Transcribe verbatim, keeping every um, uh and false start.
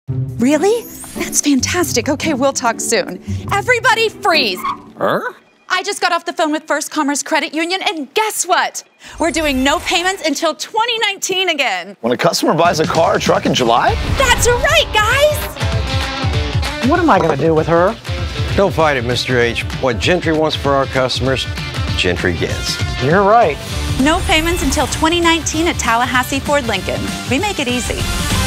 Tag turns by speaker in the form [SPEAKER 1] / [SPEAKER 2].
[SPEAKER 1] Really? That's fantastic. Okay, we'll talk soon. Everybody freeze.
[SPEAKER 2] Huh?
[SPEAKER 1] I just got off the phone with First Commerce Credit Union, and guess what? We're doing no payments until twenty nineteen again.
[SPEAKER 3] When a customer buys a car or truck in July?
[SPEAKER 1] That's right, guys!
[SPEAKER 4] What am I going to do with her?
[SPEAKER 2] Don't fight it, Mister H. What Gentry wants for our customers, Gentry gets.
[SPEAKER 4] You're right.
[SPEAKER 1] No payments until twenty nineteen at Tallahassee Ford Lincoln. We make it easy.